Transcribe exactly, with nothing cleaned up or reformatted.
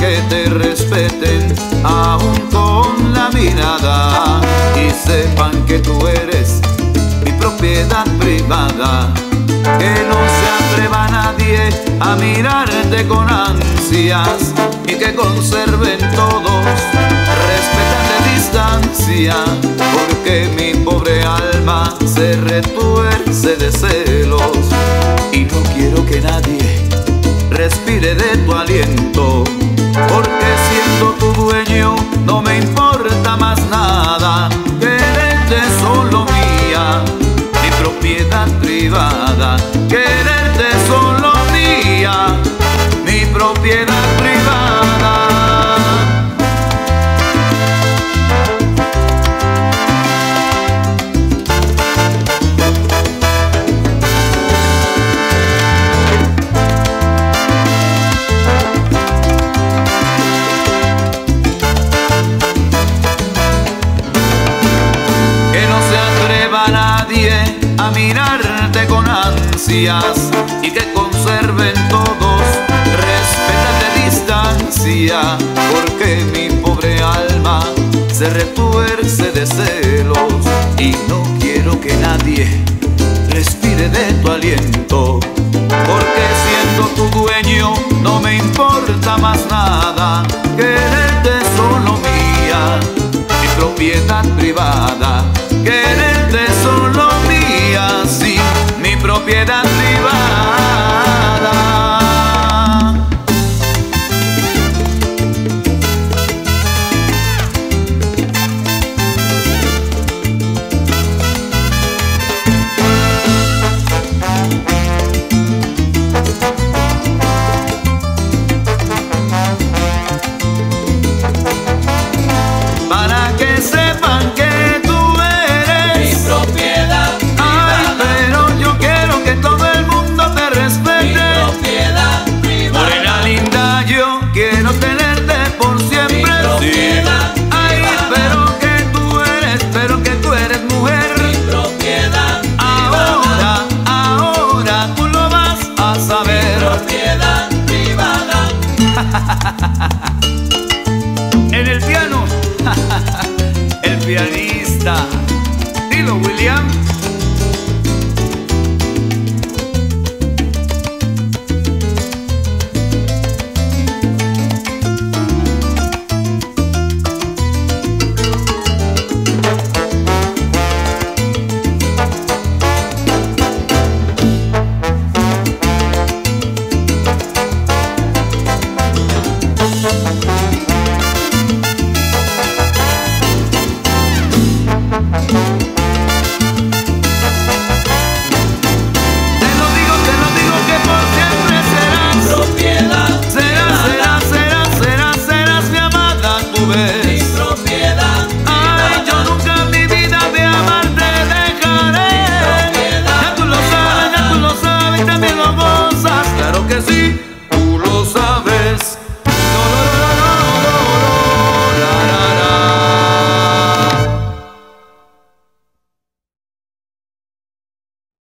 que te respeten aún con la mirada y sepan que tú eres mi propiedad privada. Que no se atreva nadie a mirarte con ansias y que conserven todos respetante distancia, porque mi pobre alma se retuerce de celos y no quiero que nadie respire de tu aliento, porque siendo tu dueño no me importa más nada. Quererte solo mía, mi propiedad privada. Quererte solo mía, mi propiedad privada. A mirarte con ansias y que conserven todos respetante distancia, porque mi pobre alma se retuerce de celos y no quiero que nadie respire de tu aliento, porque siendo tu dueño no me importa más nada. Quererte solo mía, mi propiedad privada. Quererte solo mía, sí, mi propiedad privada. Para que sepan que quiero tenerte por siempre, sí. Ay, pero que tú eres, pero que tú eres mujer. Mi propiedad ahora, privada. ahora tú lo vas a saber. Mi propiedad privada. En el piano, el pianista. Dilo, William.